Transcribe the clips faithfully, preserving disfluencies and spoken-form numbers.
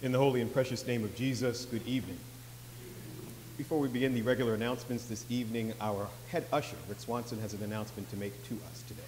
In the holy and precious name of Jesus, good evening. Before we begin the regular announcements this evening, our head usher, Rick Swanson, has an announcement to make to us today.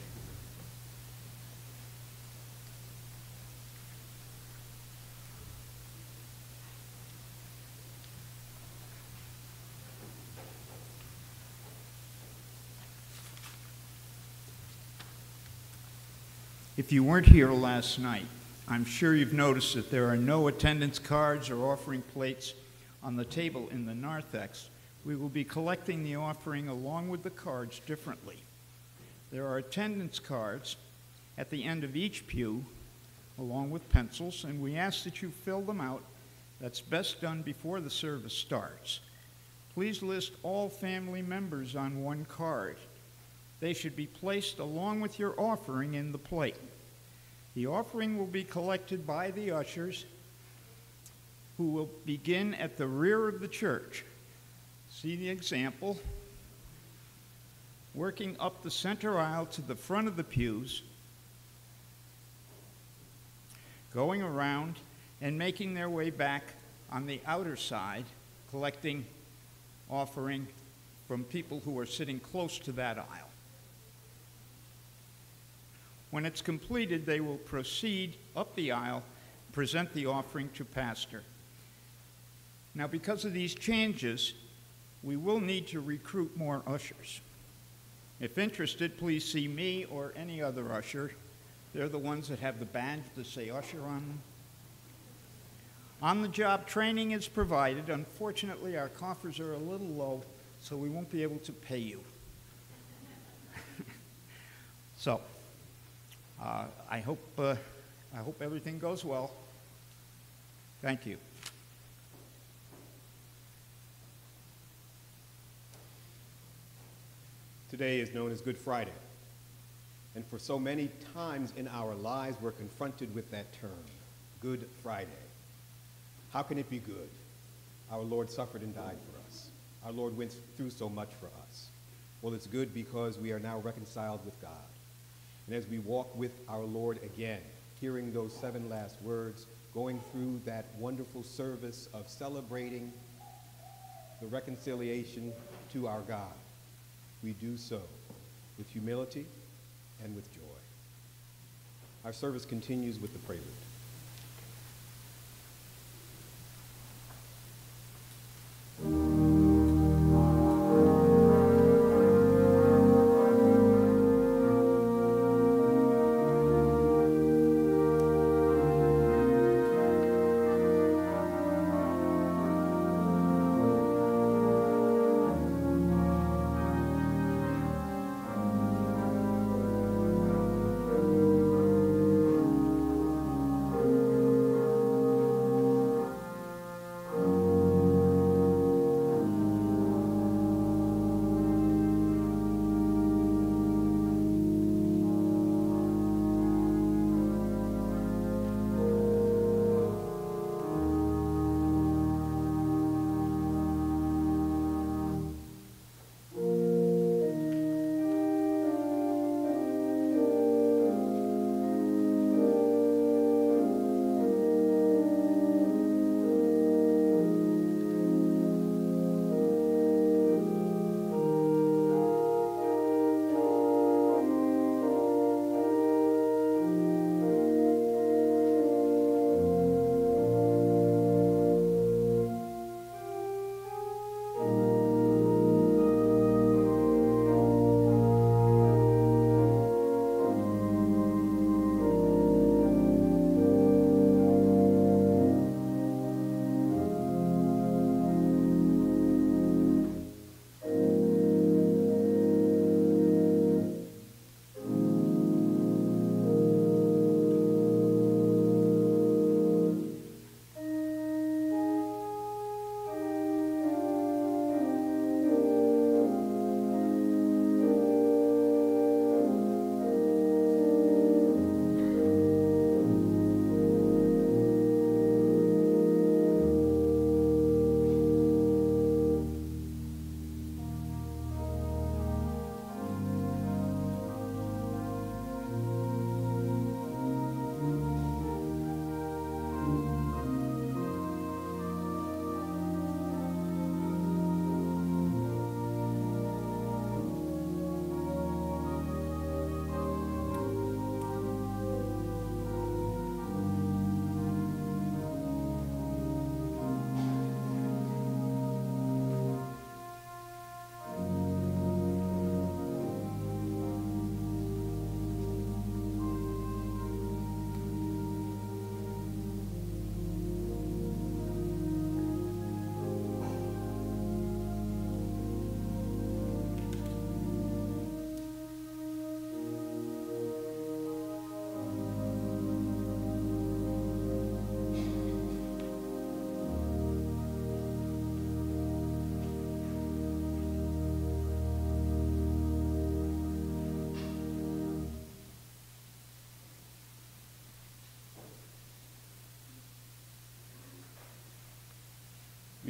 If you weren't here last night, I'm sure you've noticed that there are no attendance cards or offering plates on the table in the narthex. We will be collecting the offering along with the cards differently. There are attendance cards at the end of each pew, along with pencils, and we ask that you fill them out. That's best done before the service starts. Please list all family members on one card. They should be placed along with your offering in the plate. The offering will be collected by the ushers, who will begin at the rear of the church. See the example? Working up the center aisle to the front of the pews, going around and making their way back on the outer side, collecting offering from people who are sitting close to that aisle. When it's completed, they will proceed up the aisle, present the offering to pastor. Now, because of these changes, we will need to recruit more ushers. If interested, please see me or any other usher. They're the ones that have the badge that say usher on them. On-the-job training is provided. Unfortunately, our coffers are a little low, so we won't be able to pay you. So, Uh, I hope, uh, I hope everything goes well. Thank you. Today is known as Good Friday. And for so many times in our lives, we're confronted with that term, Good Friday. How can it be good? Our Lord suffered and died for us. Our Lord went through so much for us. Well, it's good because we are now reconciled with God. And as we walk with our Lord again, hearing those seven last words, going through that wonderful service of celebrating the reconciliation to our God, we do so with humility and with joy. Our service continues with the prelude.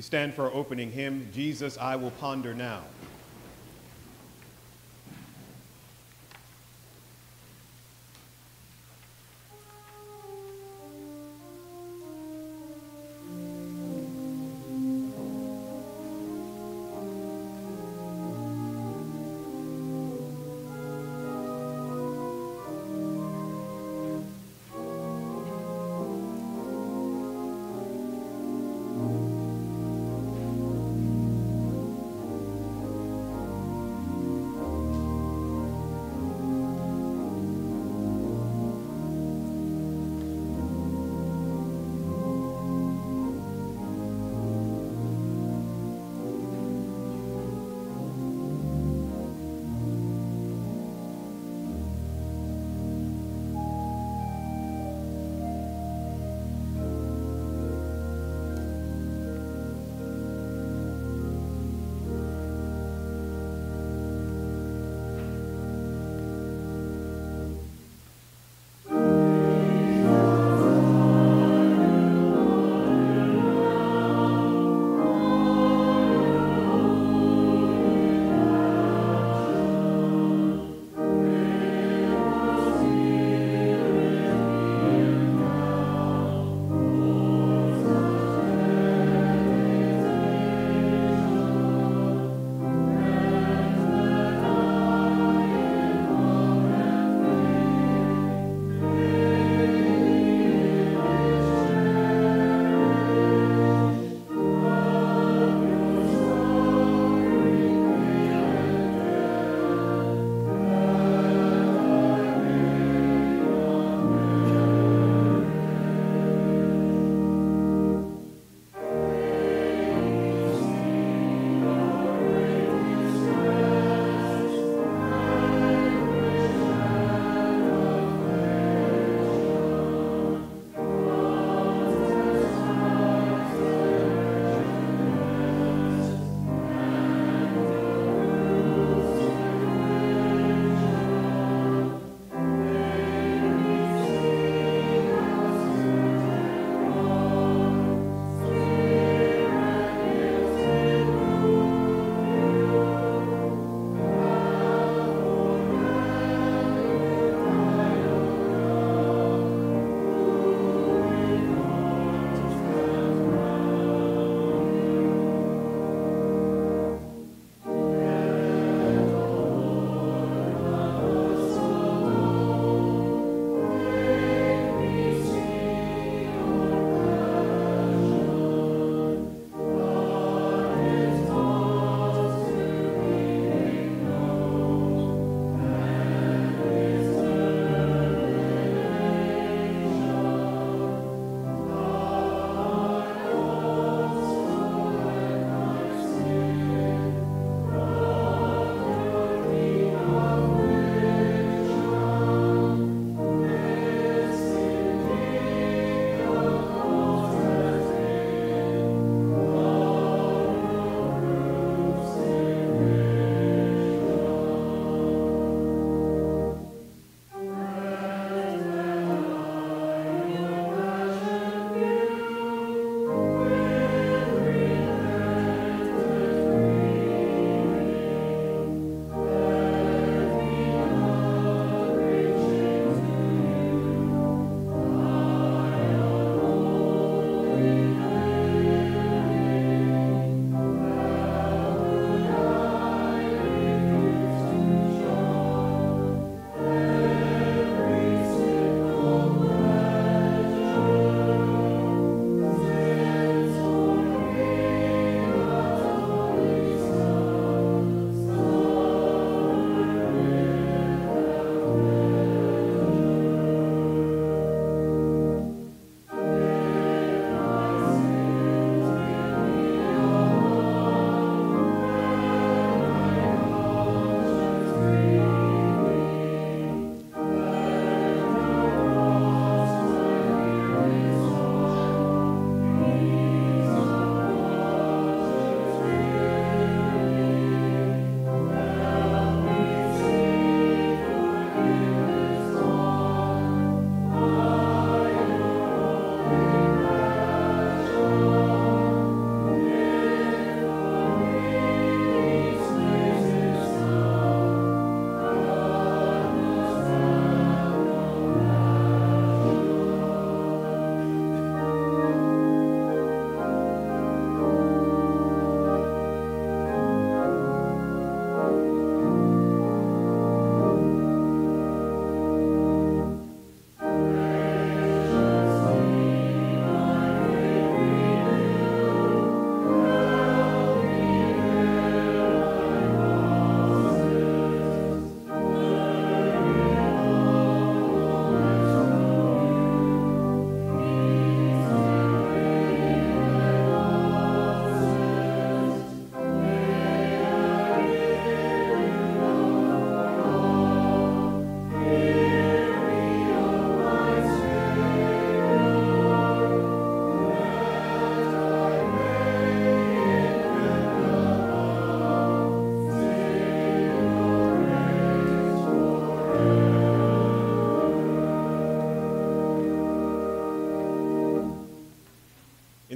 We stand for our opening hymn, Jesus, I Will Ponder Now.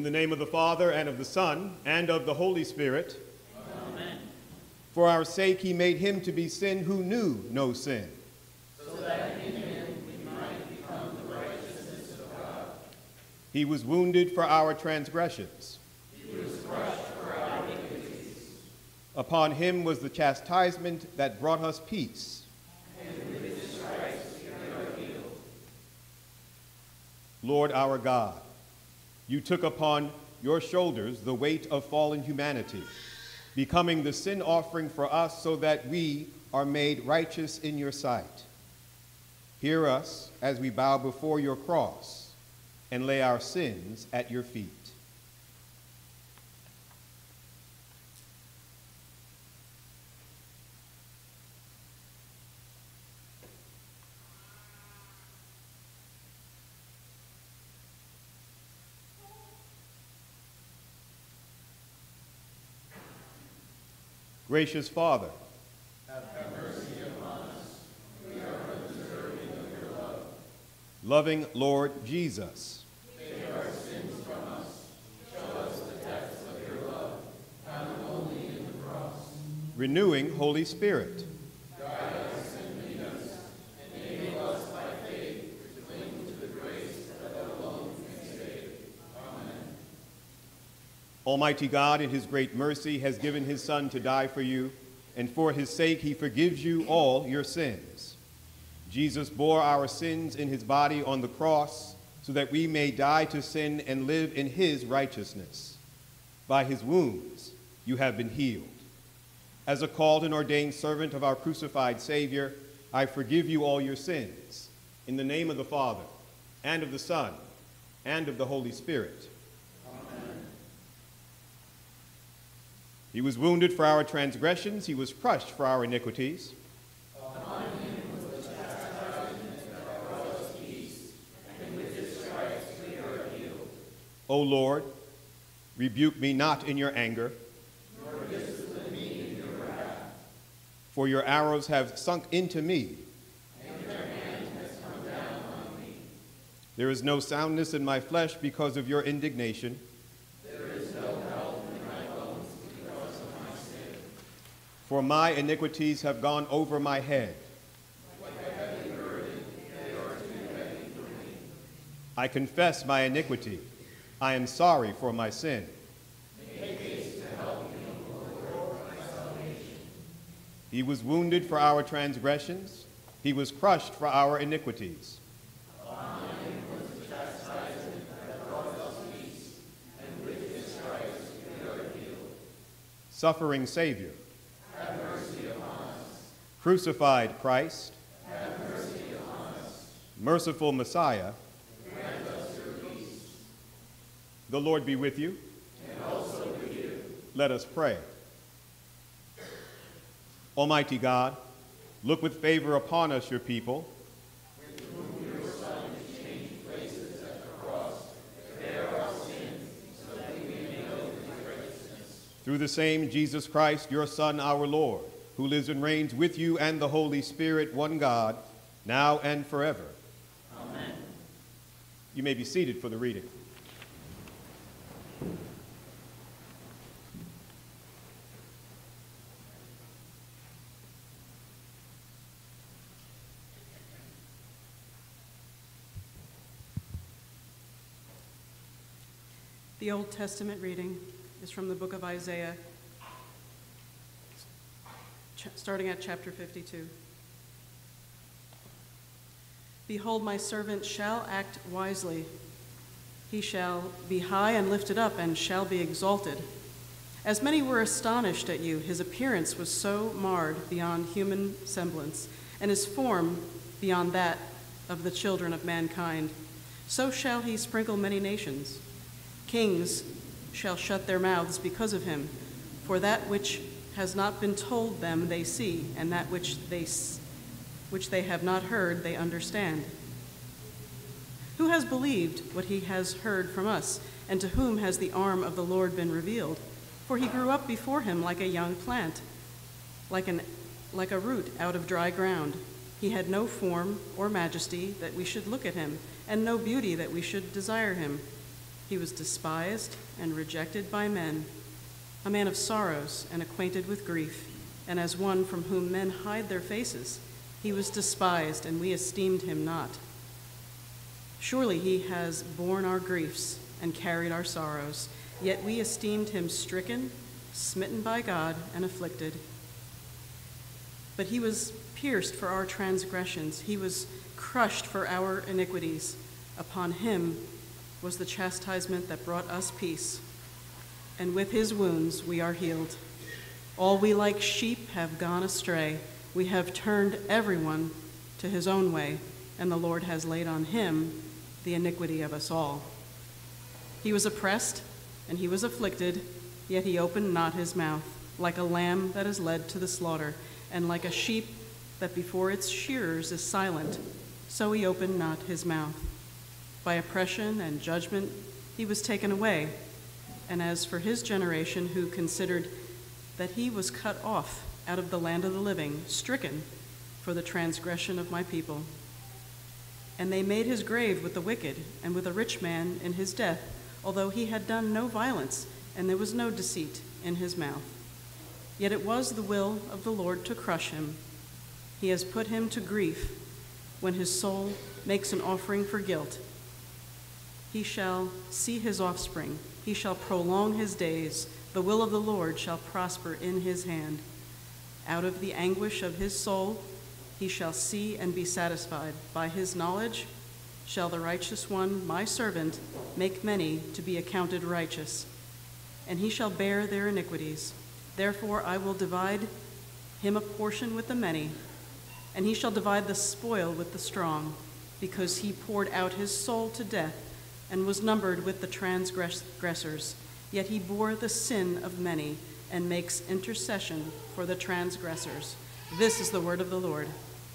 the name of the Father, and of the Son, and of the Holy Spirit. Amen. For our sake he made him to be sin who knew no sin, So that in him we might become the righteousness of God. He was wounded for our transgressions. He was crushed for our iniquities. Upon him was the chastisement that brought us peace. And with his stripes we are healed. Lord our God, you took upon your shoulders the weight of fallen humanity, becoming the sin offering for us so that we are made righteous in your sight. Hear us as we bow before your cross and lay our sins at your feet. Gracious Father, Have mercy upon us. We are undeserving of your love. loving Lord Jesus, Take our sins from us. Show us the depths of your love, found only in the cross. renewing Holy Spirit, Guide us and lead us. Enable us by faith to cling to the grace that alone can save. Amen. Almighty God, in his great mercy, has given his Son to die for you, and for his sake he forgives you all your sins. Jesus bore our sins in his body on the cross so that we may die to sin and live in his righteousness. By his wounds you have been healed. As a called and ordained servant of our crucified Savior, I forgive you all your sins. In the name of the Father, and of the Son, and of the Holy Spirit. He was wounded for our transgressions. He was crushed for our iniquities. Upon him was the chastisement that brought us peace, and with his stripes we are healed. O Lord, rebuke me not in your anger, Nor discipline me in your wrath. for your arrows have sunk into me. And your hand has come down on me. There is no soundness in my flesh because of your indignation. There is no health in my bones because of my sin. For my iniquities have gone over my head. Like a heavy burden, they are too heavy for me. I confess my iniquity. I am sorry for my sin. Make haste to help me, O Lord, my salvation. He was wounded for our transgressions. He was crushed for our iniquities. Upon him was the chastisement that brought us peace, and with his stripes we are healed. Suffering Savior, Have mercy upon us. crucified Christ, Have mercy upon us. merciful Messiah, Grant us your peace, the Lord be with you. and also with you. Let us pray. Almighty God, look with favor upon us, your people. With whom your Son exchanged places at the cross to bear our sins, so that we may know his righteousness. Through the same Jesus Christ, your Son, our Lord, who lives and reigns with you and the Holy Spirit, one God, now and forever. Amen. You may be seated for the reading. The Old Testament reading is from the book of Isaiah, ch- starting at chapter fifty-two. Behold, my servant shall act wisely. He shall be high and lifted up and shall be exalted. As many were astonished at you, his appearance was so marred beyond human semblance, and his form beyond that of the children of mankind. So shall he sprinkle many nations. Kings shall shut their mouths because of him, for that which has not been told them they see, and that which they, which they have not heard they understand. Who has believed what he has heard from us, and to whom has the arm of the Lord been revealed? For he grew up before him like a young plant, like, an, like a root out of dry ground. He had no form or majesty that we should look at him, and no beauty that we should desire him. He was despised and rejected by men, a man of sorrows and acquainted with grief, and as one from whom men hide their faces, he was despised, and we esteemed him not. Surely he has borne our griefs and carried our sorrows, yet we esteemed him stricken, smitten by God, and afflicted. But he was pierced for our transgressions. He was crushed for our iniquities. Upon him was the chastisement that brought us peace, and with his wounds we are healed. All we like sheep have gone astray. We have turned everyone to his own way, and the Lord has laid on him the iniquity of us all. He was oppressed, and he was afflicted, yet he opened not his mouth, like a lamb that is led to the slaughter, and like a sheep that before its shearers is silent, so he opened not his mouth. By oppression and judgment he was taken away. And as for his generation, who considered that he was cut off out of the land of the living, stricken for the transgression of my people. And they made his grave with the wicked and with a rich man in his death, although he had done no violence, and there was no deceit in his mouth. Yet it was the will of the Lord to crush him. He has put him to grief when his soul makes an offering for guilt. He shall see his offspring. He shall prolong his days. The will of the Lord shall prosper in his hand. Out of the anguish of his soul he shall see and be satisfied. By his knowledge shall the righteous one, my servant, make many to be accounted righteous, and he shall bear their iniquities. Therefore I will divide him a portion with the many, and he shall divide the spoil with the strong, because he poured out his soul to death and was numbered with the transgressors. Yet he bore the sin of many and makes intercession for the transgressors. This is the word of the Lord.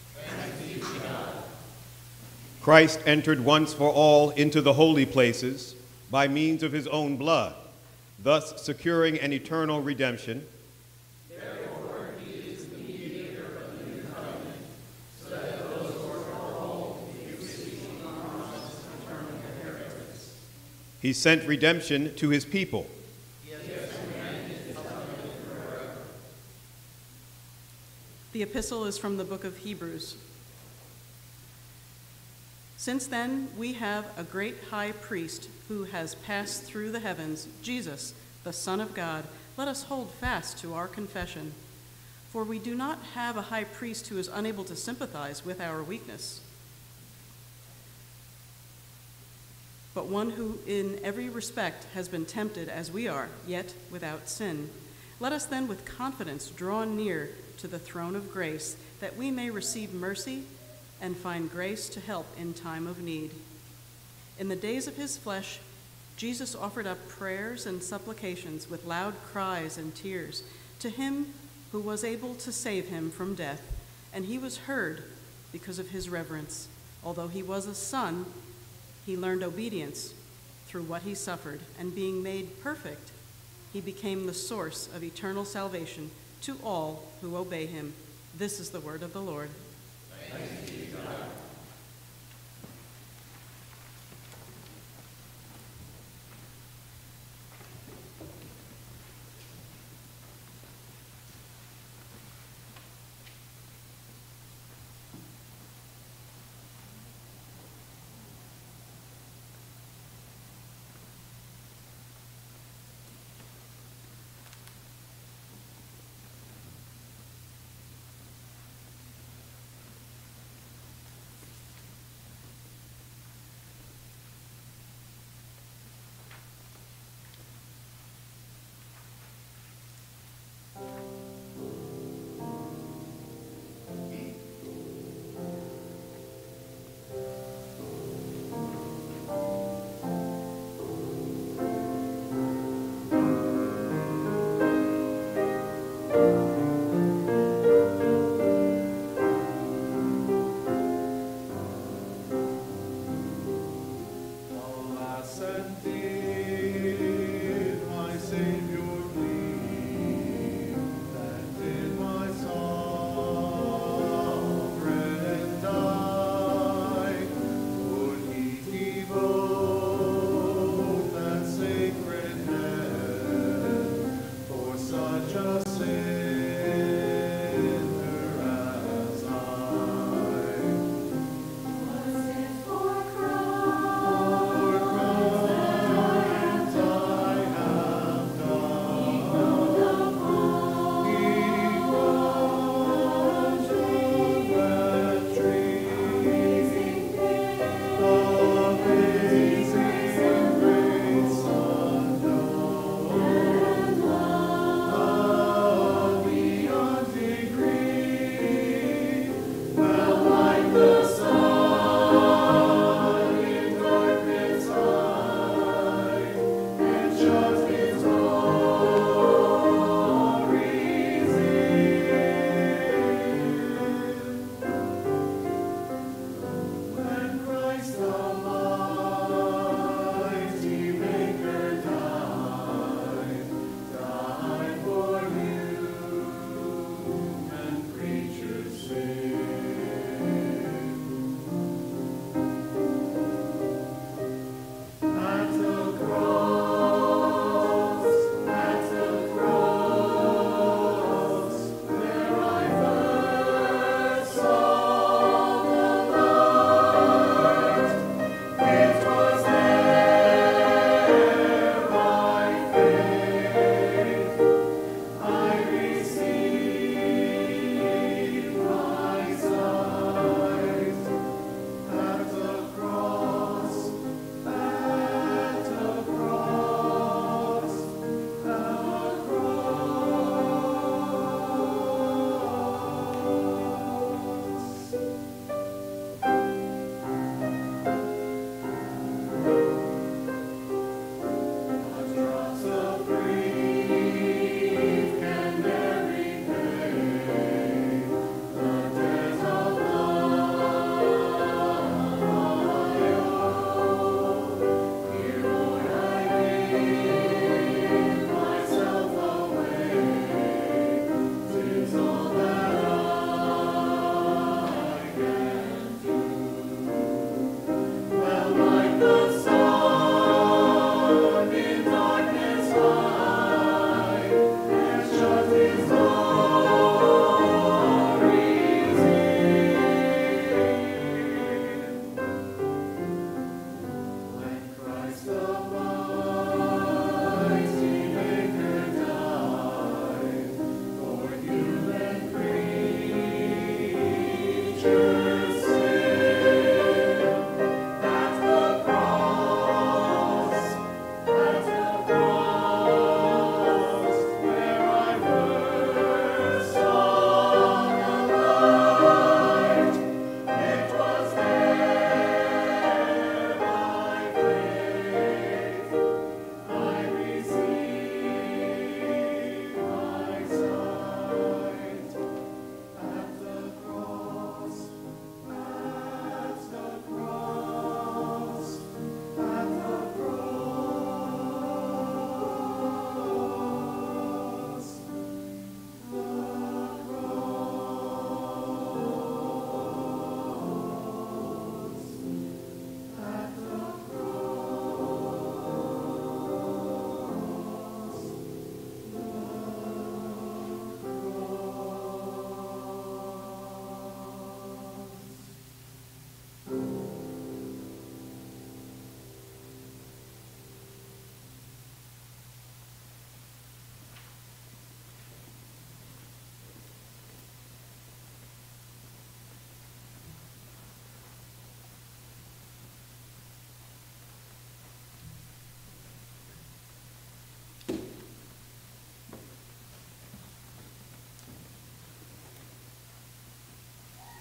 Christ entered once for all into the holy places by means of his own blood, thus securing an eternal redemption. Therefore he is the mediator of the new covenant, so that those who are called may receive the promised eternal inheritance. He sent redemption to his people. The epistle is from the book of Hebrews. Since then, we have a great high priest who has passed through the heavens, Jesus, the Son of God. Let us hold fast to our confession. For we do not have a high priest who is unable to sympathize with our weakness, but one who in every respect has been tempted as we are, yet without sin. Let us then with confidence draw near to the throne of grace, that we may receive mercy and find grace to help in time of need. In the days of his flesh, Jesus offered up prayers and supplications with loud cries and tears to him who was able to save him from death, and he was heard because of his reverence. Although he was a son, he learned obedience through what he suffered, and being made perfect, he became the source of eternal salvation to all who obey him. This is the word of the Lord. Thanks be to God.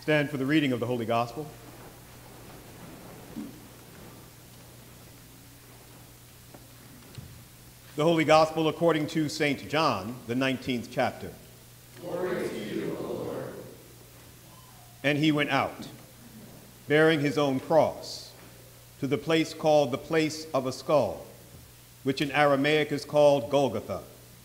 Stand for the reading of the Holy Gospel. The Holy Gospel according to Saint John, the nineteenth chapter. Glory to you, O Lord. And he went out, bearing his own cross, to the place called the place of a skull, which in Aramaic is called Golgotha.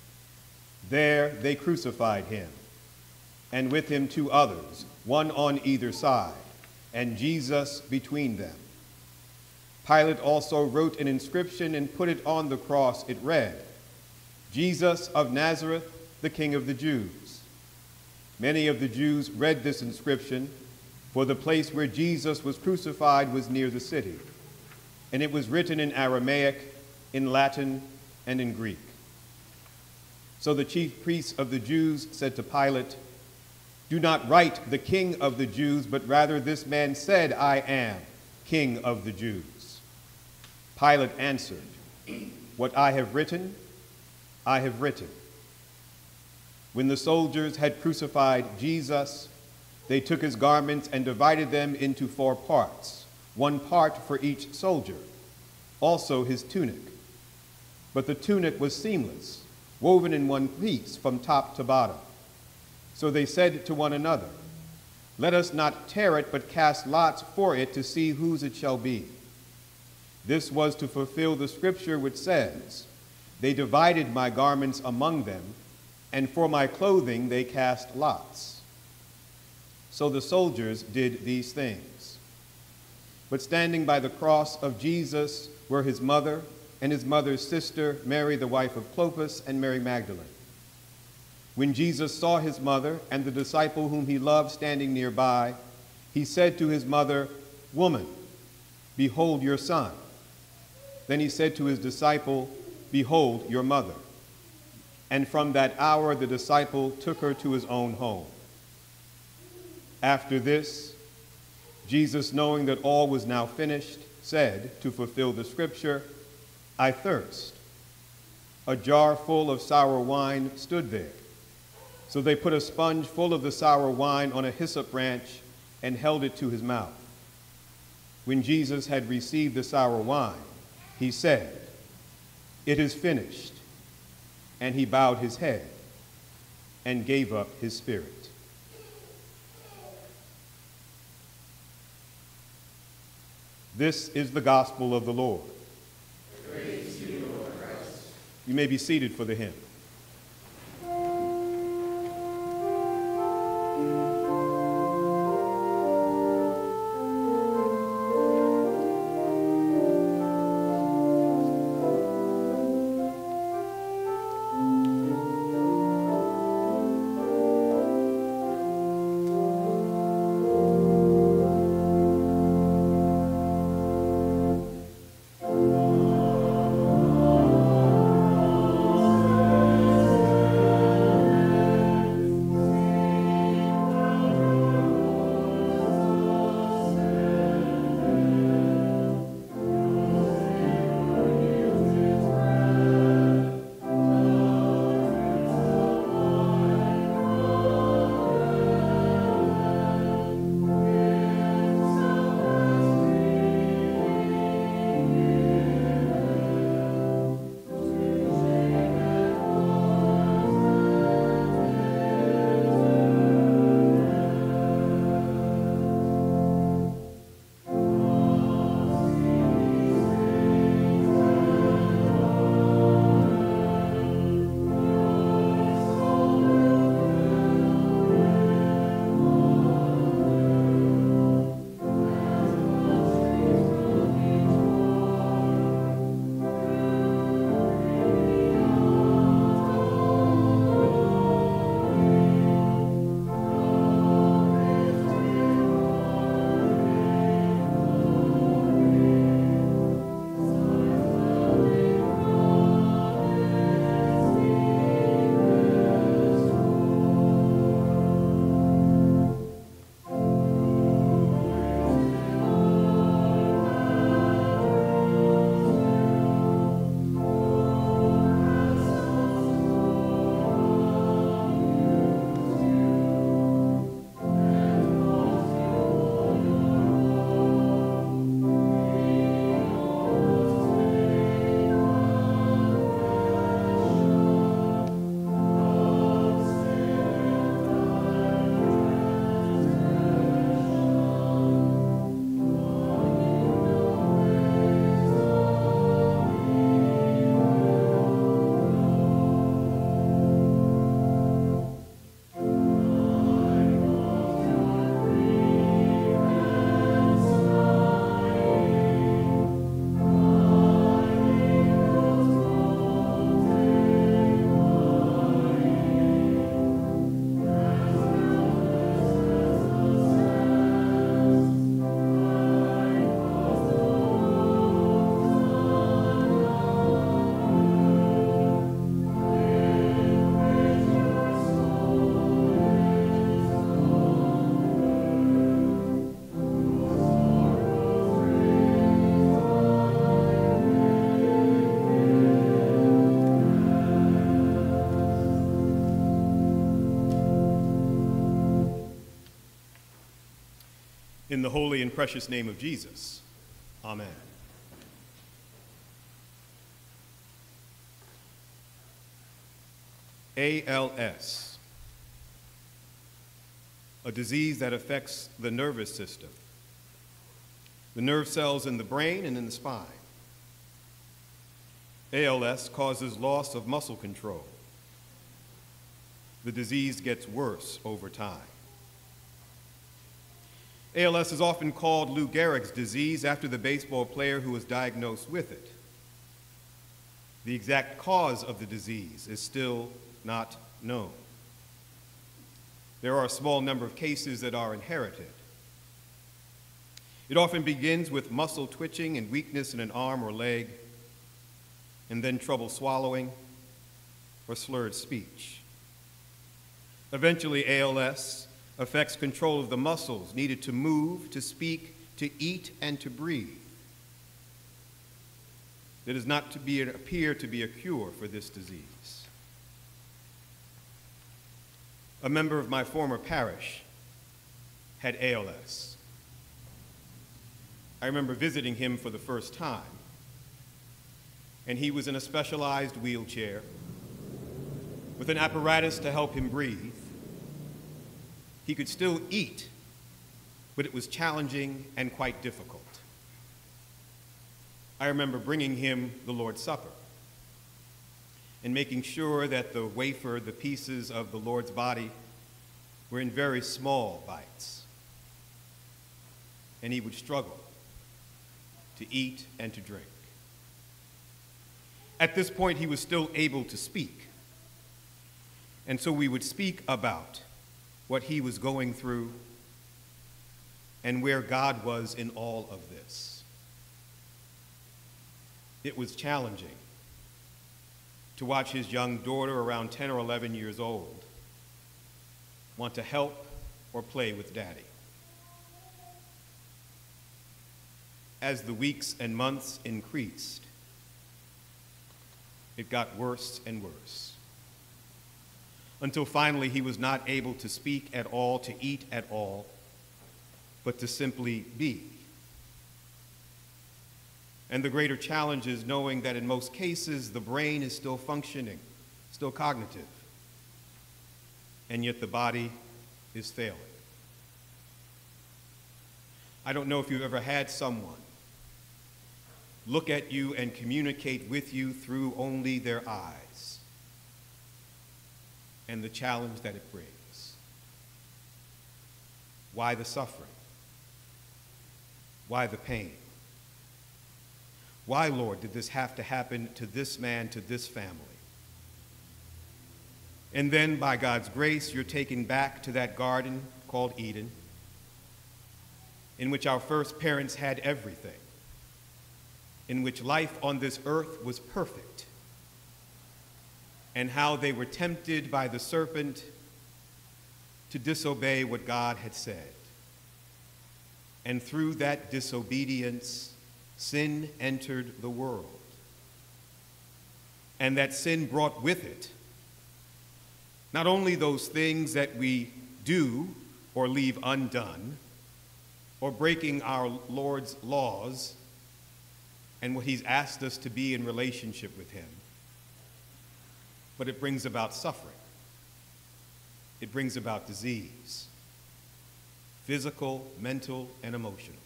There they crucified him, and with him two others, one on either side, and Jesus between them. Pilate also wrote an inscription and put it on the cross. It read, Jesus of Nazareth, the King of the Jews. Many of the Jews read this inscription, for the place where Jesus was crucified was near the city, and it was written in Aramaic, in Latin, and in Greek. So the chief priests of the Jews said to Pilate, do not write the King of the Jews, but rather this man said, I am King of the Jews. Pilate answered, what I have written, I have written. When the soldiers had crucified Jesus, they took his garments and divided them into four parts, one part for each soldier, also his tunic. But the tunic was seamless, woven in one piece from top to bottom. So they said to one another, let us not tear it, but cast lots for it to see whose it shall be. This was to fulfill the scripture which says, they divided my garments among them, and for my clothing they cast lots. So the soldiers did these things. But standing by the cross of Jesus were his mother and his mother's sister, Mary, the wife of Clopas, and Mary Magdalene. When Jesus saw his mother and the disciple whom he loved standing nearby, he said to his mother, woman, behold your son. Then he said to his disciple, behold your mother. And from that hour the disciple took her to his own home. After this, Jesus, knowing that all was now finished, said, to fulfill the scripture, I thirst. A jar full of sour wine stood there. So they put a sponge full of the sour wine on a hyssop branch and held it to his mouth. When Jesus had received the sour wine, he said, it is finished. And he bowed his head and gave up his spirit. This is the gospel of the Lord. Praise to you, Lord Christ. You may be seated for the hymn. Amen. In the holy and precious name of Jesus, amen. A L S, a disease that affects the nervous system, the nerve cells in the brain and in the spine. A L S causes loss of muscle control. The disease gets worse over time. A L S is often called Lou Gehrig's disease after the baseball player who was diagnosed with it. The exact cause of the disease is still not known. There are a small number of cases that are inherited. It often begins with muscle twitching and weakness in an arm or leg, and then trouble swallowing or slurred speech. Eventually, A L S affects control of the muscles needed to move, to speak, to eat, and to breathe. There does not to be, appear to be a cure for this disease. A member of my former parish had A L S. I remember visiting him for the first time, and he was in a specialized wheelchair with an apparatus to help him breathe. He could still eat, but it was challenging and quite difficult. I remember bringing him the Lord's Supper and making sure that the wafer, the pieces of the Lord's body, were in very small bites. And he would struggle to eat and to drink. At this point, he was still able to speak. And so we would speak about what he was going through and where God was in all of this. It was challenging to watch his young daughter, around ten or eleven years old, want to help or play with Daddy. As the weeks and months increased, it got worse and worse, until finally he was not able to speak at all, to eat at all, but to simply be. And the greater challenge is knowing that in most cases the brain is still functioning, still cognitive, and yet the body is failing. I don't know if you've ever had someone look at you and communicate with you through only their eyes, and the challenge that it brings. Why the suffering? Why the pain? Why, Lord, did this have to happen to this man, to this family? And then, by God's grace, you're taken back to that garden called Eden, in which our first parents had everything, in which life on this earth was perfect, and how they were tempted by the serpent to disobey what God had said. And through that disobedience, sin entered the world. And that sin brought with it not only those things that we do or leave undone, or breaking our Lord's laws and what he's asked us to be in relationship with him, but it brings about suffering. It brings about disease, physical, mental, and emotional.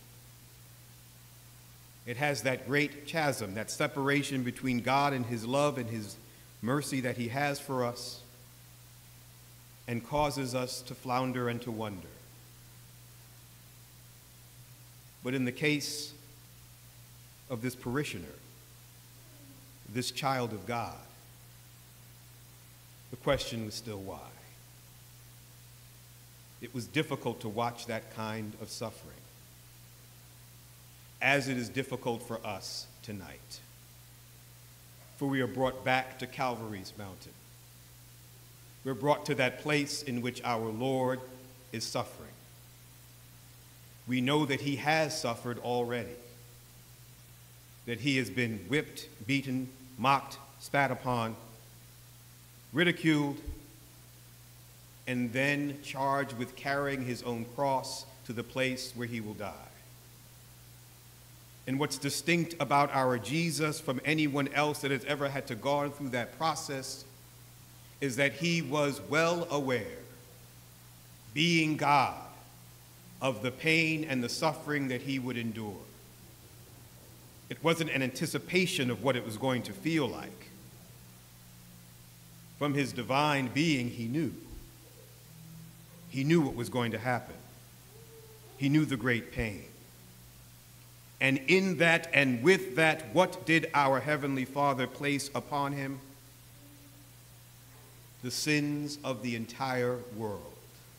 It has that great chasm, that separation between God and his love and his mercy that he has for us, and causes us to flounder and to wonder. But in the case of this parishioner, this child of God, the question was still why. It was difficult to watch that kind of suffering, as it is difficult for us tonight. For we are brought back to Calvary's mountain. We're brought to that place in which our Lord is suffering. We know that he has suffered already, that he has been whipped, beaten, mocked, spat upon, ridiculed, and then charged with carrying his own cross to to the place where he will die. And what's distinct about our Jesus from anyone else that has ever had to go through that process is that he was well aware, being God, of the pain and the suffering that he would endure. It wasn't an anticipation of what it was going to feel like. From his divine being, he knew. He knew what was going to happen. He knew the great pain. And in that and with that, what did our Heavenly Father place upon him? The sins of the entire world,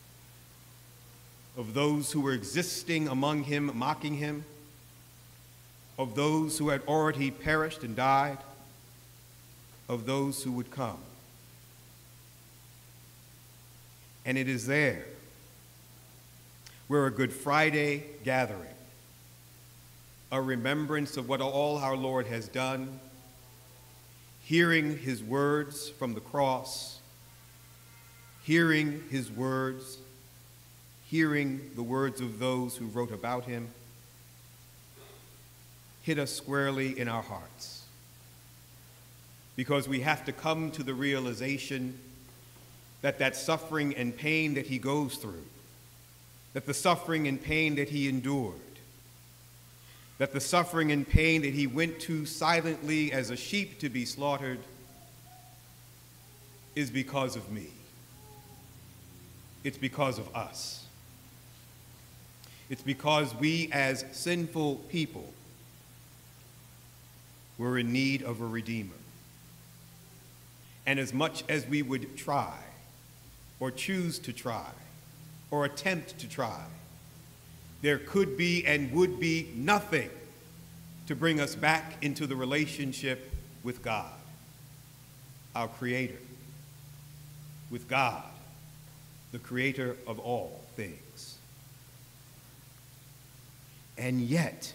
of those who were existing among him, mocking him, of those who had already perished and died, of those who would come. And it is there where a Good Friday gathering, a remembrance of what all our Lord has done, hearing his words from the cross, hearing his words, hearing the words of those who wrote about him, hit us squarely in our hearts. Because we have to come to the realization that that suffering and pain that he goes through, that the suffering and pain that he endured, that the suffering and pain that he went to silently as a sheep to be slaughtered is because of me. It's because of us. It's because we as sinful people were in need of a Redeemer. And as much as we would try, or choose to try, or attempt to try, there could be and would be nothing to bring us back into the relationship with God, our Creator, with God, the Creator of all things. And yet,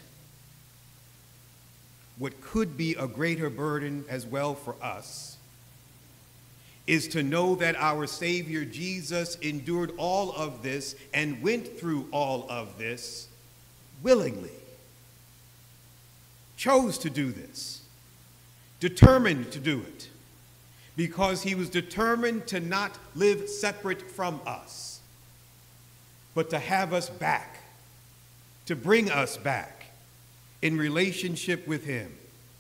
what could be a greater burden as well for us is to know that our Savior Jesus endured all of this and went through all of this willingly, chose to do this, determined to do it, because he was determined to not live separate from us, but to have us back, to bring us back in relationship with him.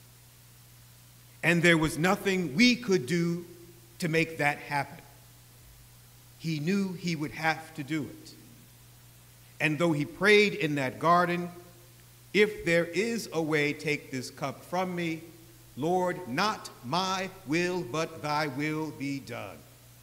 And there was nothing we could do to make that happen. He knew he would have to do it. And though he prayed in that garden, if there is a way, take this cup from me. Lord, not my will, but thy will be done.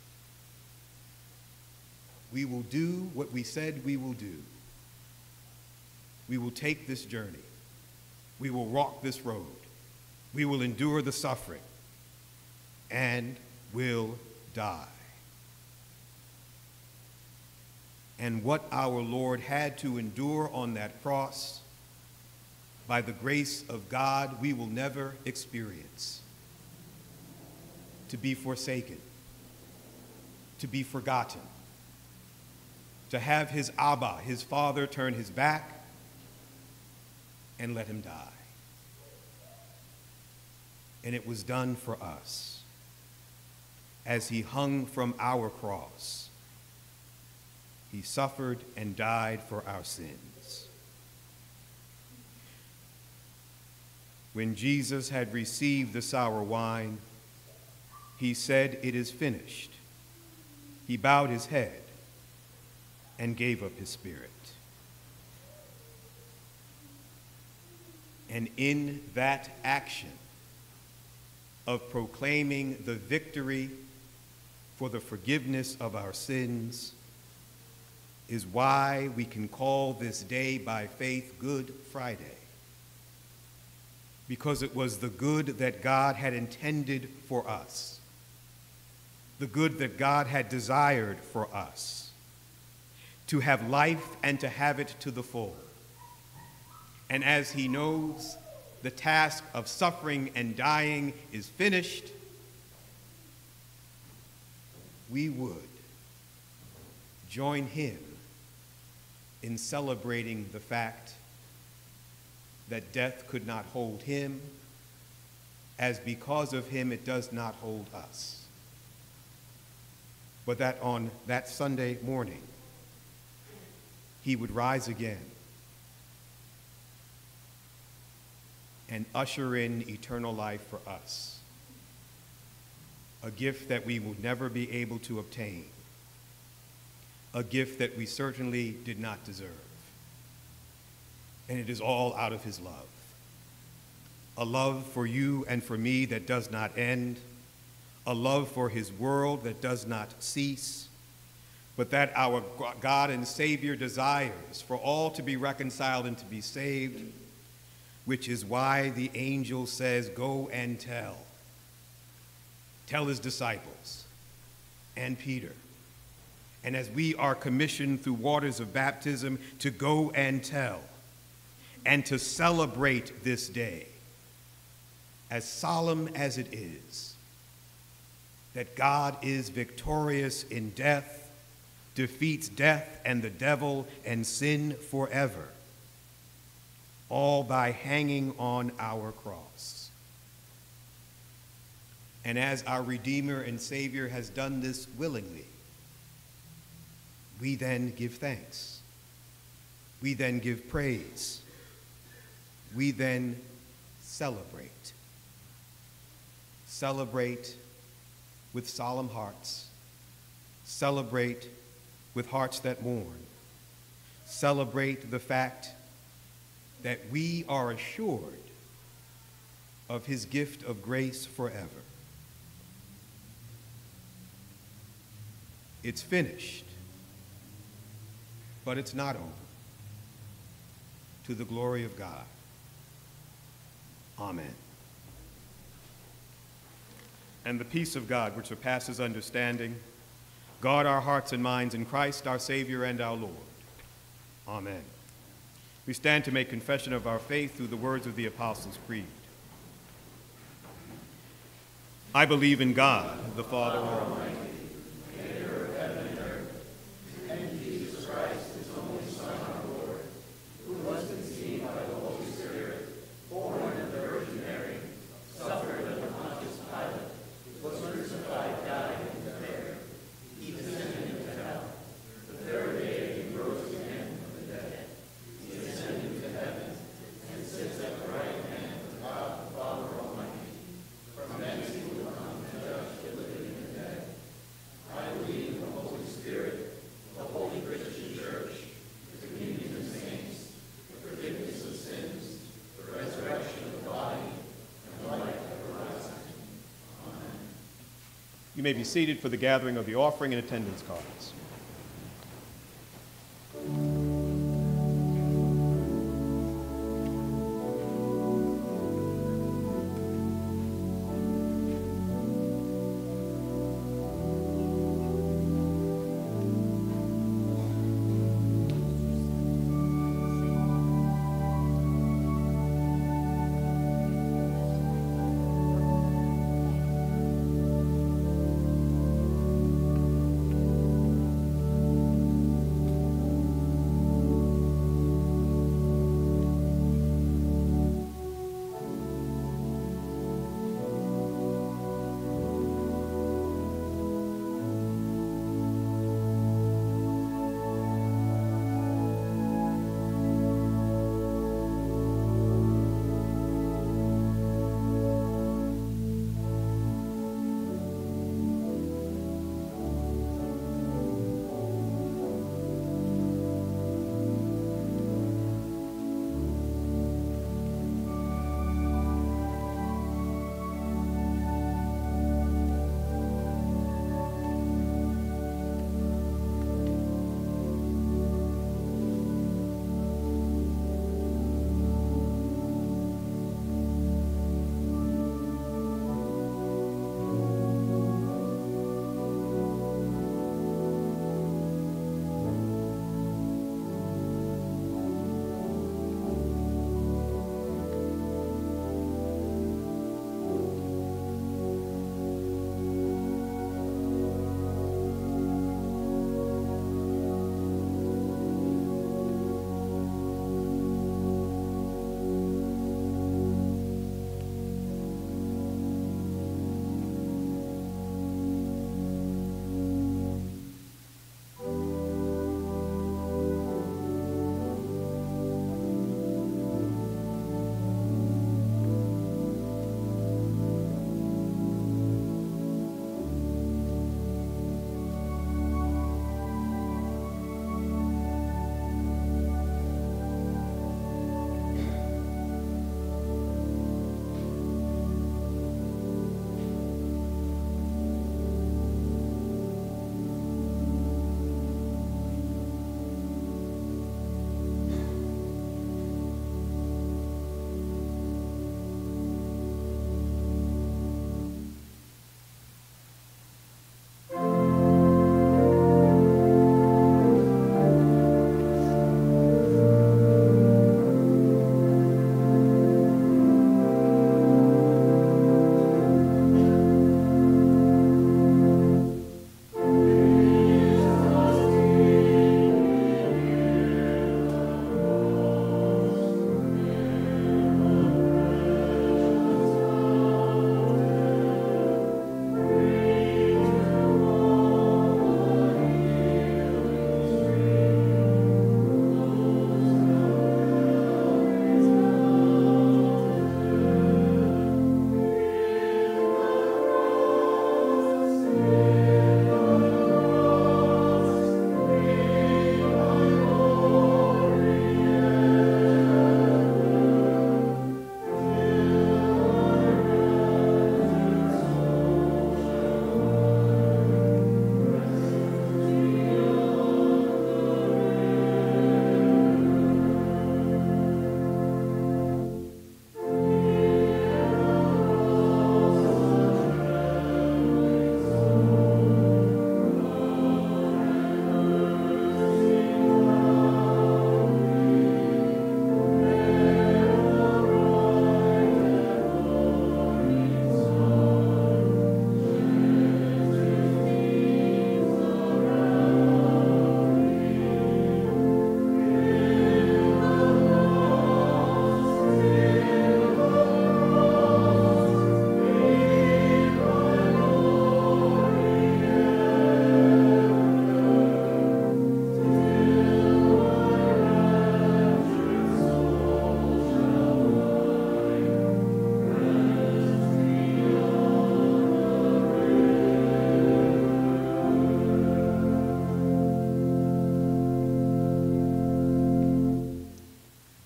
We will do what we said we will do. We will take this journey. We will walk this road. We will endure the suffering and will die. And what our Lord had to endure on that cross, by the grace of God, we will never experience. To be forsaken, to be forgotten, to have his Abba, his Father, turn his back and let him die. And it was done for us as he hung from our cross. He suffered and died for our sins. When Jesus had received the sour wine, he said, "It is finished." He bowed his head and gave up his spirit. And in that action of proclaiming the victory for the forgiveness of our sins is why we can call this day by faith Good Friday. Because it was the good that God had intended for us, the good that God had desired for us, to have life and to have it to the full. And as he knows the task of suffering and dying is finished, we would join him in celebrating the fact that death could not hold him, as because of him it does not hold us. But that on that Sunday morning, he would rise again and usher in eternal life for us, a gift that we would never be able to obtain, a gift that we certainly did not deserve. And it is all out of his love, a love for you and for me that does not end, a love for his world that does not cease, but that our God and Savior desires for all to be reconciled and to be saved, which is why the angel says, go and tell. Tell his disciples and Peter. And as we are commissioned through waters of baptism to go and tell and to celebrate this day, as solemn as it is, that God is victorious in death, defeats death and the devil and sin forever, all by hanging on our cross. And as our Redeemer and Savior has done this willingly, we then give thanks. We then give praise. We then celebrate. Celebrate with solemn hearts. Celebrate with hearts that mourn. Celebrate the fact that we are assured of his gift of grace forever. It's finished, but it's not over. To the glory of God. Amen. And the peace of God, which surpasses understanding, guard our hearts and minds in Christ, our Savior and our Lord. Amen. We stand to make confession of our faith through the words of the Apostles' Creed. I believe in God, the Father Almighty, creator of heaven and earth, and in Jesus Christ, his only Son, our Lord, who was conceived by the Holy Spirit, born of the Virgin Mary, suffered under Pontius Pilate, was crucified, died, and buried. He descended into hell. The third day he rose again from the dead. He ascended into heaven and sits at the right hand of God the Father Almighty. From thence he will come to judge the living and the dead. I believe in the Holy Spirit, the holy Christian Church, the communion of saints, the forgiveness of sins, the resurrection of the body, and the life everlasting. Amen. You may be seated for the gathering of the offering and attendance cards.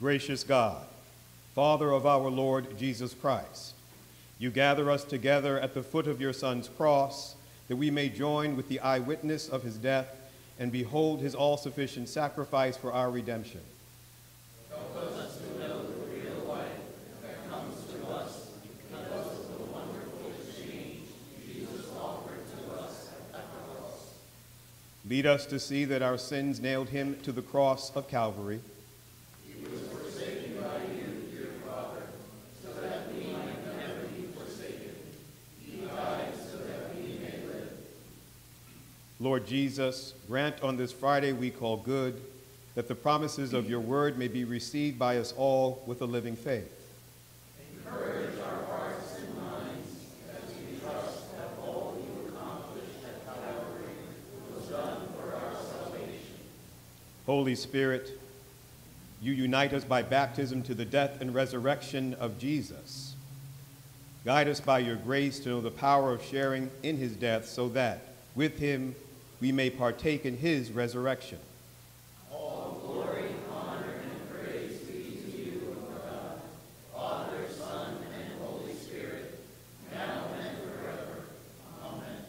gracious God, Father of our Lord Jesus Christ, you gather us together at the foot of your Son's cross, that we may join with the eyewitness of his death and behold his all-sufficient sacrifice for our redemption. Help us to know the real life that comes to us because of the wonderful exchange Jesus offered to us at the cross. Lead us to see that our sins nailed him to the cross of Calvary. He was forsaken by you, dear Father, so that we might never be forsaken. He died so that we may live. Lord Jesus, grant on this Friday we call good, that the promises of your word may be received by us all with a living faith. Encourage our hearts and minds as we trust that all you accomplished at Calvary was done for our salvation. Holy Spirit, you unite us by baptism to the death and resurrection of Jesus. Guide us by your grace to know the power of sharing in his death, so that with him we may partake in his resurrection. All glory, honor, and praise be to you, O God, Father, Son, and Holy Spirit, now and forever. Amen.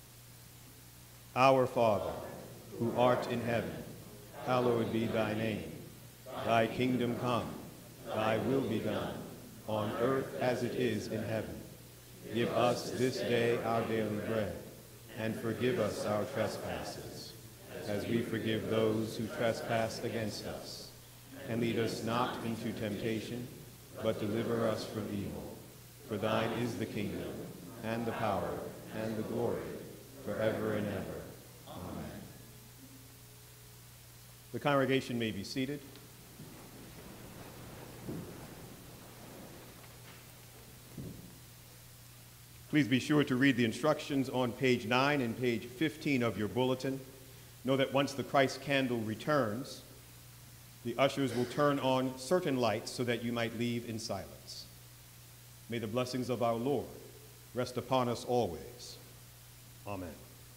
Our Father, who art in heaven, hallowed be thy name. Thy kingdom come, thy will be done, on earth as it is in heaven. Give us this day our daily bread, and forgive us our trespasses, as we forgive those who trespass against us. And lead us not into temptation, but deliver us from evil. For thine is the kingdom, and the power, and the glory, forever and ever. Amen. The congregation may be seated. Please be sure to read the instructions on page nine and page fifteen of your bulletin. Know that once the Christ candle returns, the ushers will turn on certain lights so that you might leave in silence. May the blessings of our Lord rest upon us always. Amen.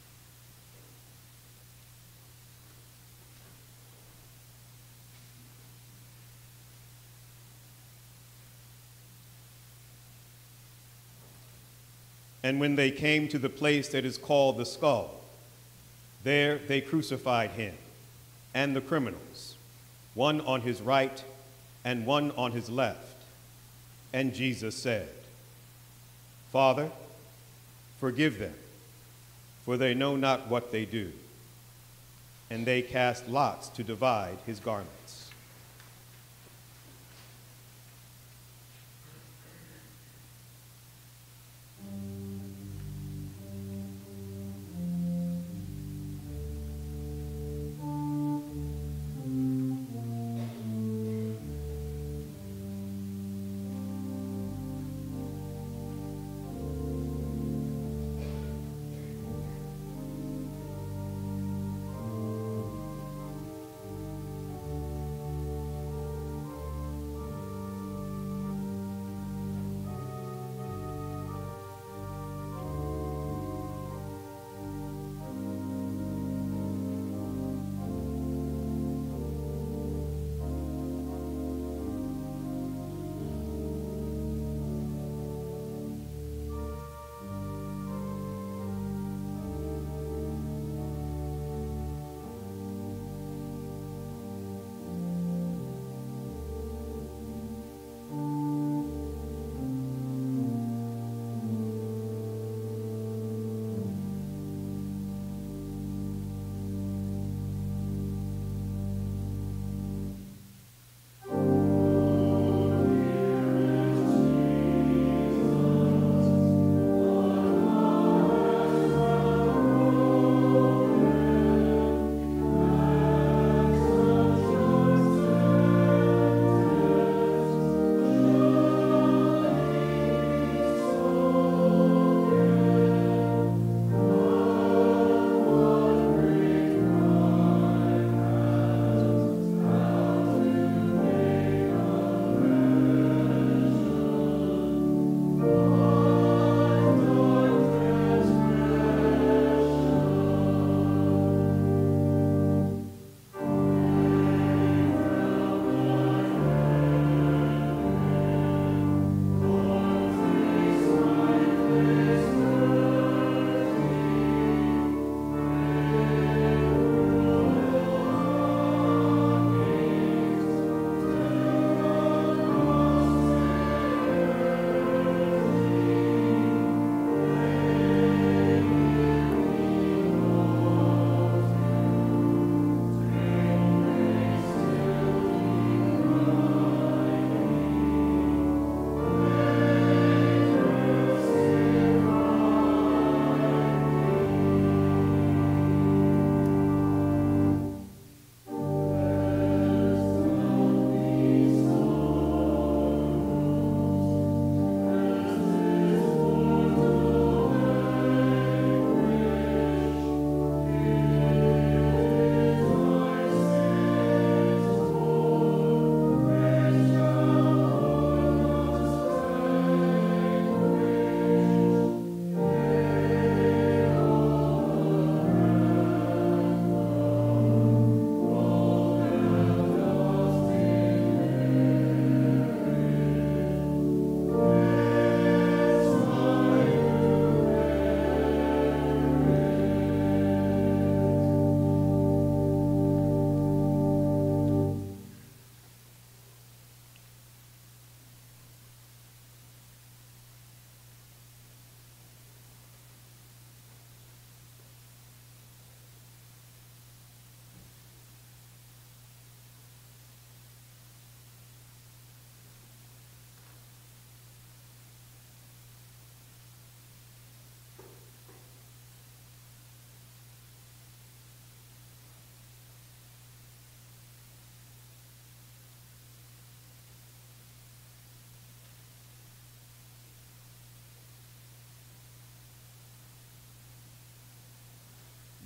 And when they came to the place that is called the Skull, there they crucified him and the criminals, one on his right and one on his left. And Jesus said, Father, forgive them, for they know not what they do. And they cast lots to divide his garments.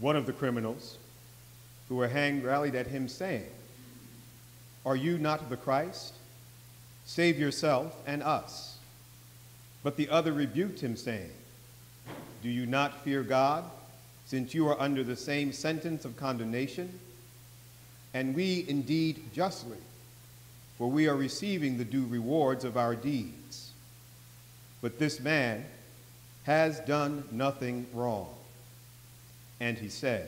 One of the criminals who were hanged rallied at him, saying, "Are you not the Christ? Save yourself and us." But the other rebuked him, saying, "Do you not fear God, since you are under the same sentence of condemnation? And we indeed justly, for we are receiving the due rewards of our deeds. But this man has done nothing wrong." And he said,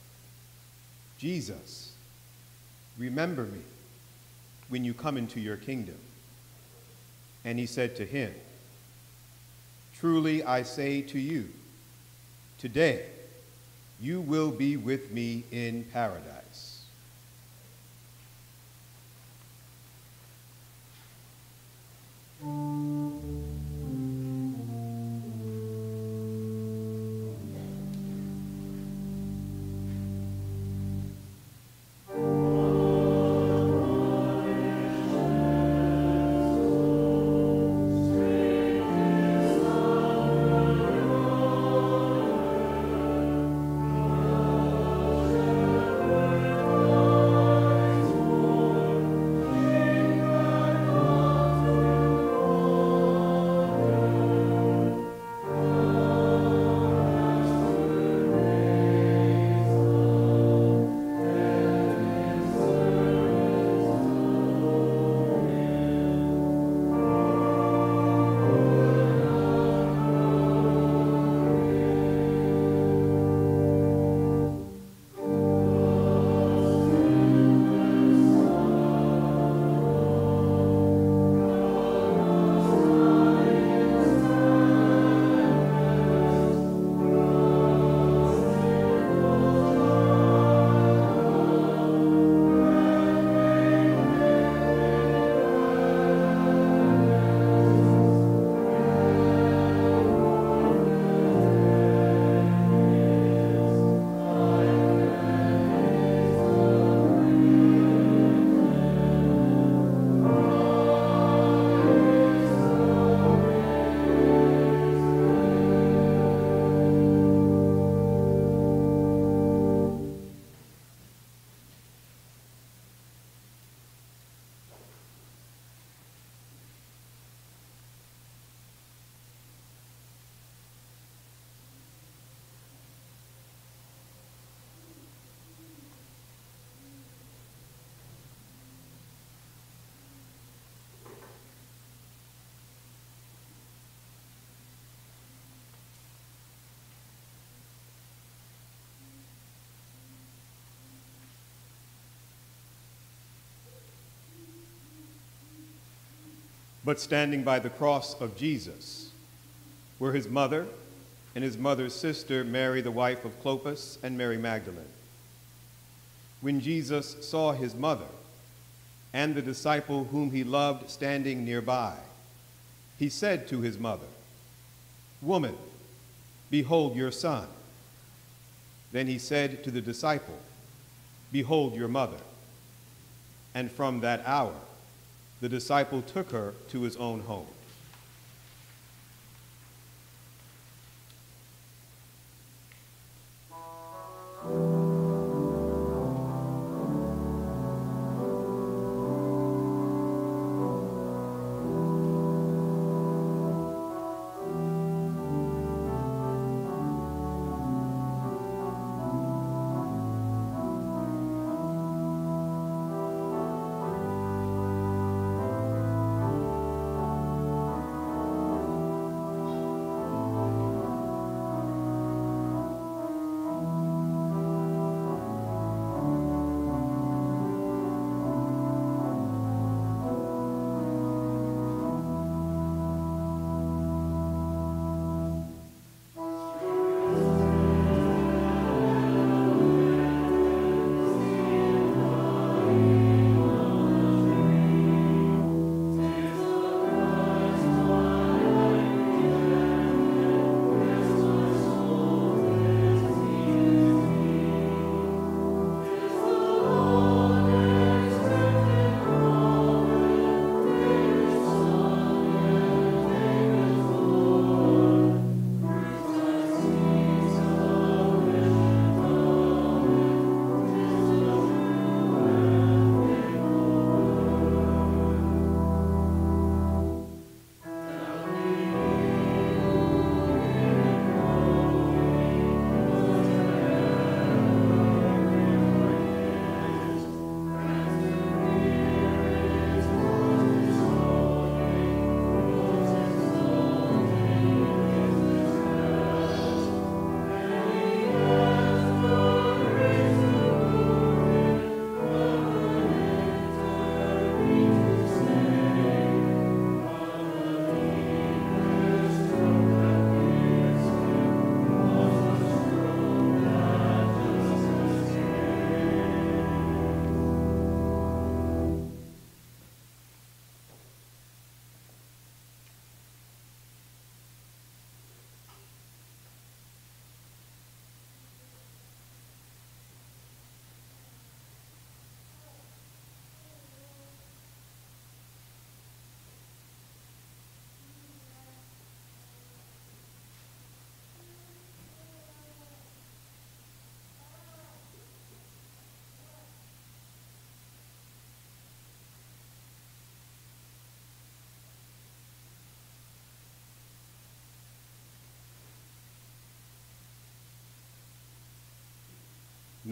"Jesus, remember me when you come into your kingdom." And he said to him, "Truly I say to you, today you will be with me in paradise." But standing by the cross of Jesus were his mother and his mother's sister, Mary, the wife of Clopas, and Mary Magdalene. When Jesus saw his mother and the disciple whom he loved standing nearby, he said to his mother, "Woman, behold your son." Then he said to the disciple, "Behold your mother." And from that hour, the disciple took her to his own home.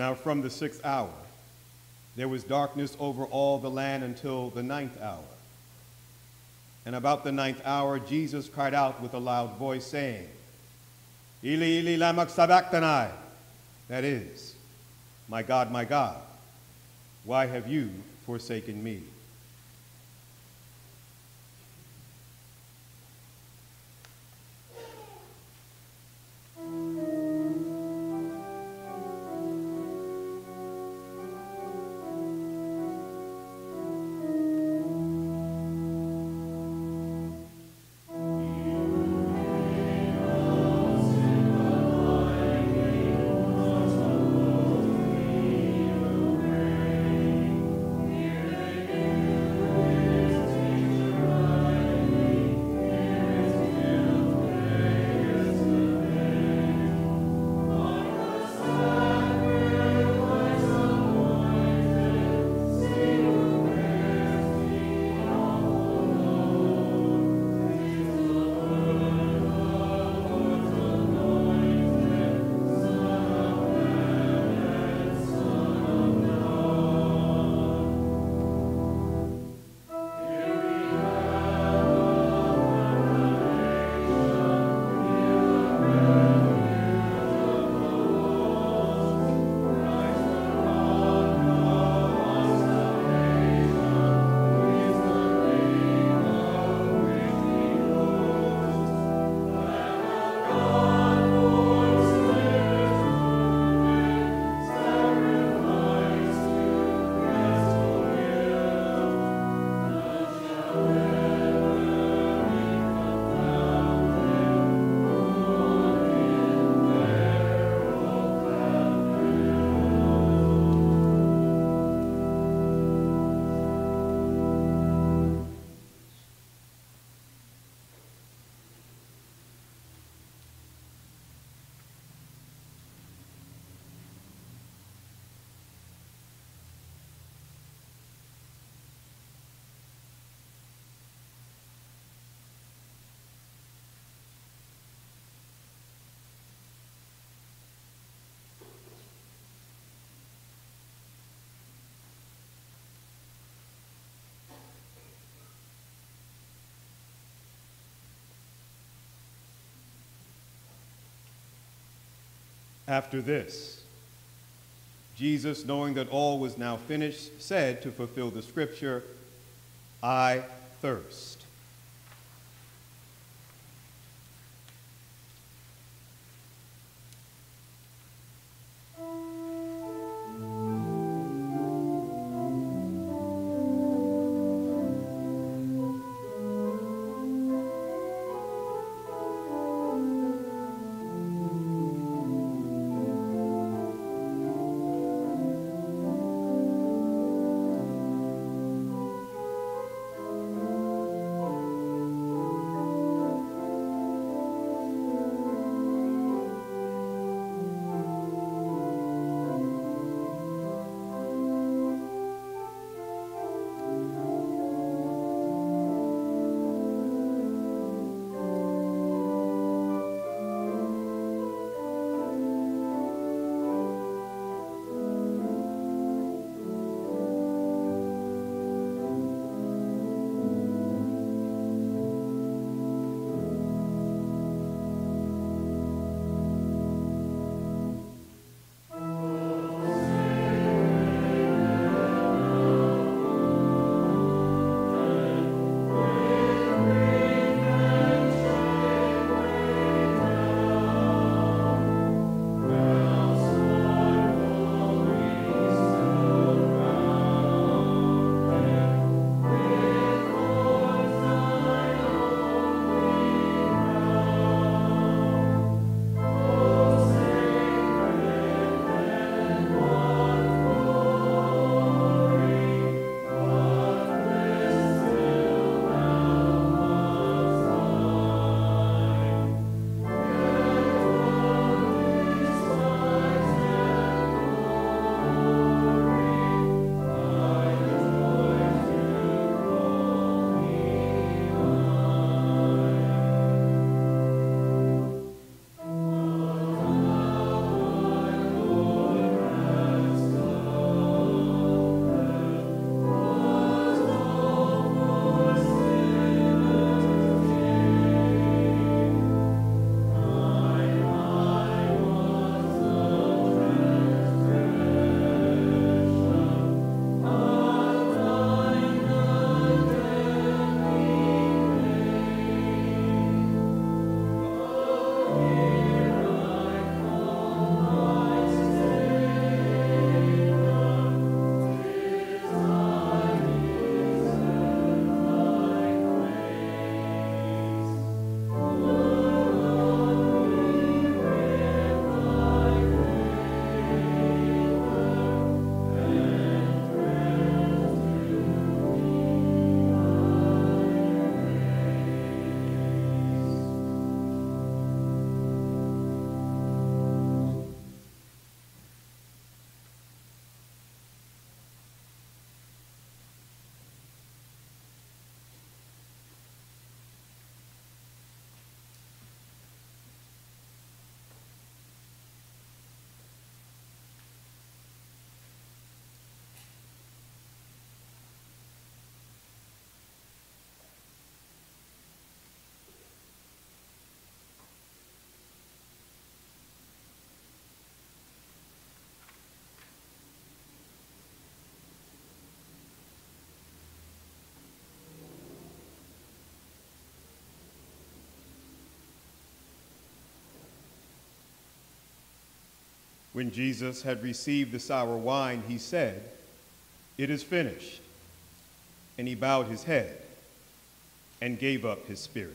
Now from the sixth hour, there was darkness over all the land until the ninth hour. And about the ninth hour, Jesus cried out with a loud voice, saying, Eli, Eli, lama sabachthani. That is, my God, my God, why have you forsaken me? After this, Jesus, knowing that all was now finished, said to fulfill the scripture, I thirst. When Jesus had received the sour wine, he said, "It is finished." And he bowed his head and gave up his spirit.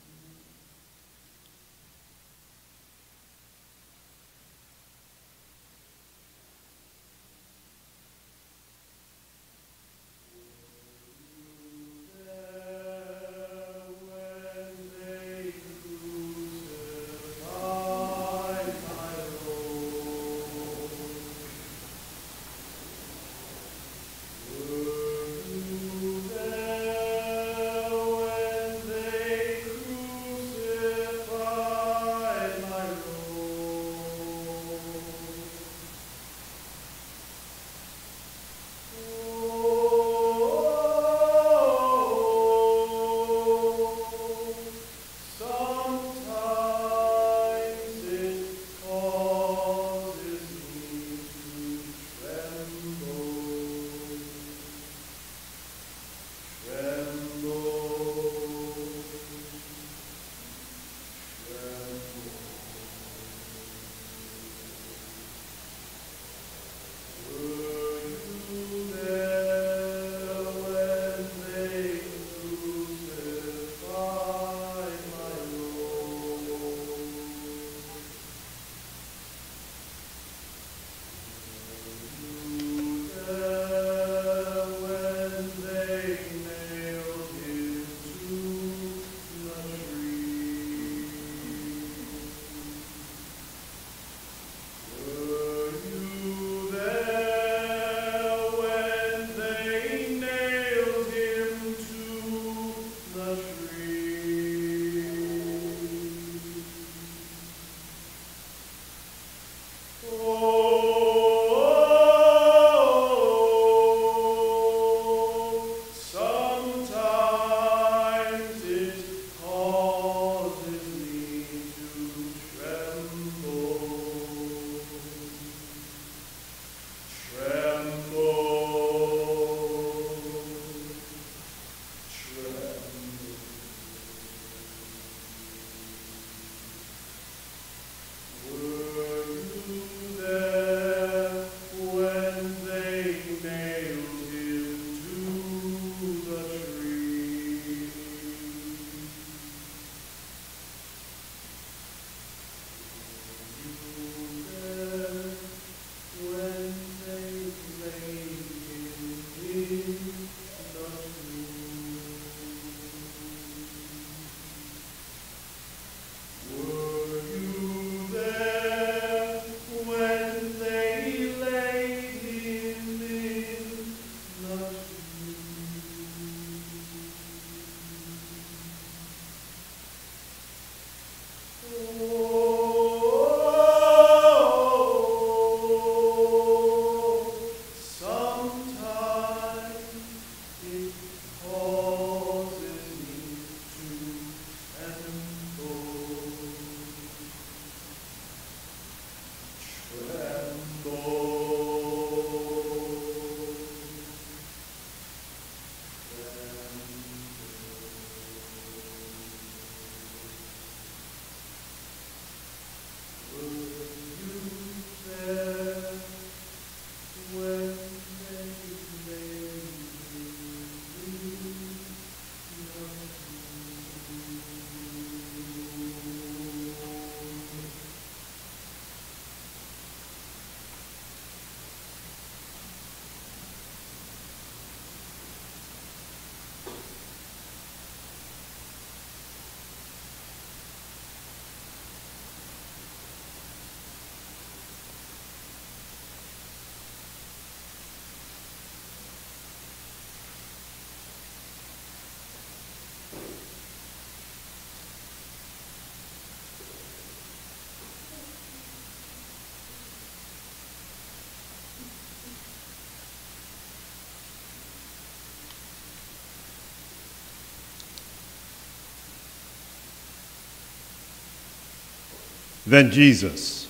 Then Jesus,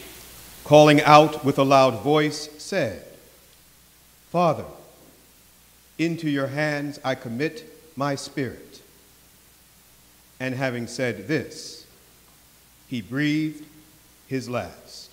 calling out with a loud voice, said, "Father, into your hands I commit my spirit." And having said this, he breathed his last.